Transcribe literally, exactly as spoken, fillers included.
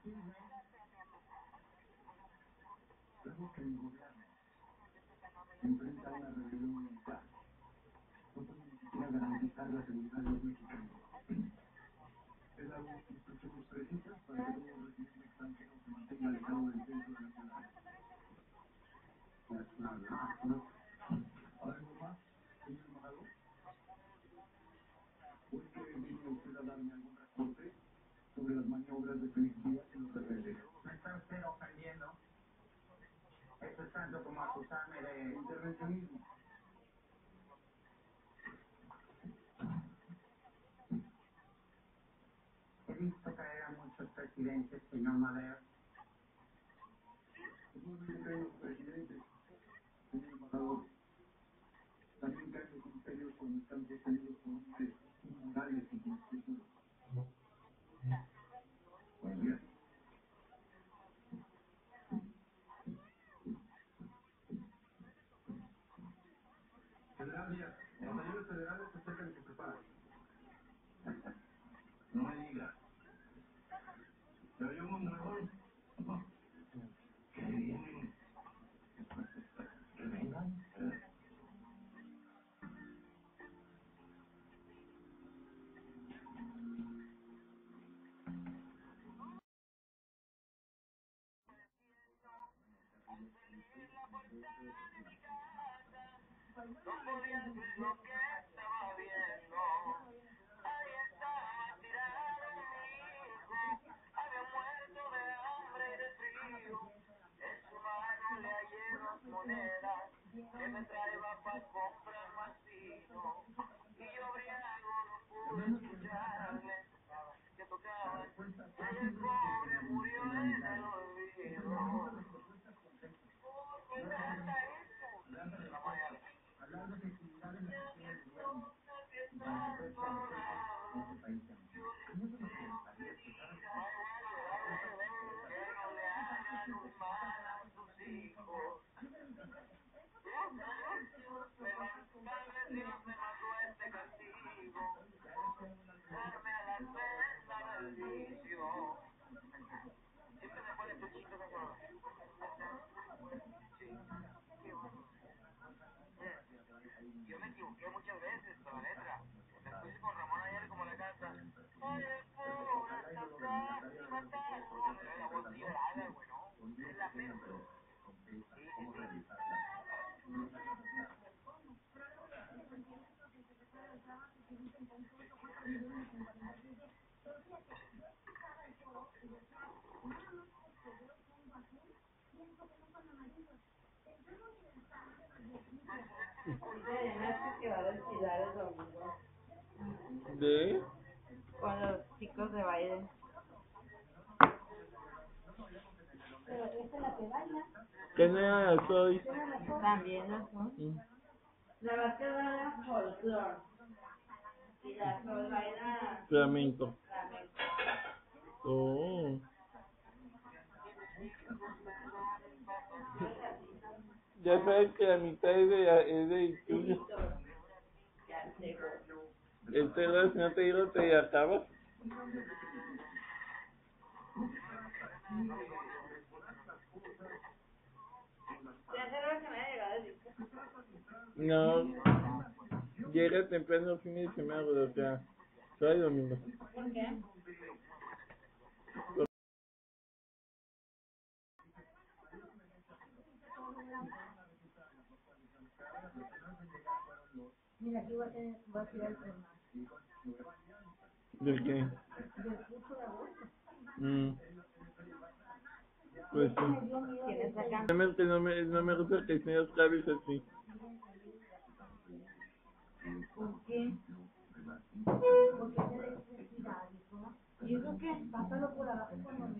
Luego que el gobierno enfrenta una rebelión militar, no puede ni siquiera garantizar la seguridad de los mexicanos. Es la instrucciones precisas para que todo residente extranjero se mantenga alejado del centro de la ciudad. Es una lástima. ¿Algo más, señor embajador? ¿O es que viene usted a darme algún reporte sobre las maniobras de felicidad y los rebeldes? Me está usted ofendiendo. Eso es tanto como acusarme de intervencionismo. He visto caer a muchos presidentes, señor Madero. No caen los presidentes, señor embajador. También caen los imperios cuando están sostenidos por hombres inmorales y constituciones. Buenos días. General Díaz, los mayores federales se acercan y se preparan. No me diga. ¿Pero yo un dragón? Que vienen. Que vengan. No podía ver lo que estaba viendo. Ahí estaba tirado mi hijo. Había muerto de hambre y de frío. En su mano le hallé dos monedas que me traía para comprar más vino. Y yo briago no pude escucharle que tocaban. Y el pobre murió en el olvido. ¿Qué trata esto? La mañana. Hablar de festividades de gestión del gobierno y para que todos conozcan en este país también. A mí eso es lo que me gustaría escuchar. Que no le hagan un mal a sus hijos. Levantarles Dios me mandó este castigo. Darme a la senda del vicio. Siempre me pone puchito de color. Sí. Yo me equivoqué muchas veces con la letra. Después con Ramón ayer como la canta. Ay, el pobre está casi matado. Pero la voz llorada, güey, ¿no? Es la mente. Sí, sí, sí. Que va a desfilar el domingo. ¿De? Con los chicos de baile. Pero esta es la que baila. ¿Qué no soy? También lo son. Mm. La va a quedar folclore. Y la sol baila Flamenco. flamenco. Oh. Ya sabes que la mitad es de, es de tuyo. Ya sé. El tema, si no te digo, te acabas. Ya sé lo que me ha llegado el disco. No. Llega temprano fin de semana, o sea, sábado y domingo. ¿Por qué? Mira, aquí voy a tener, voy a tirar el tema. ¿De qué? Del curso de agosto. Mm. Pues sí. ¿Quién sacan? Realmente no me, no me gusta que seas claves así. ¿Por qué? Porque es electricidad, ¿no? ¿Y eso qué? Pásalo por abajo cuando me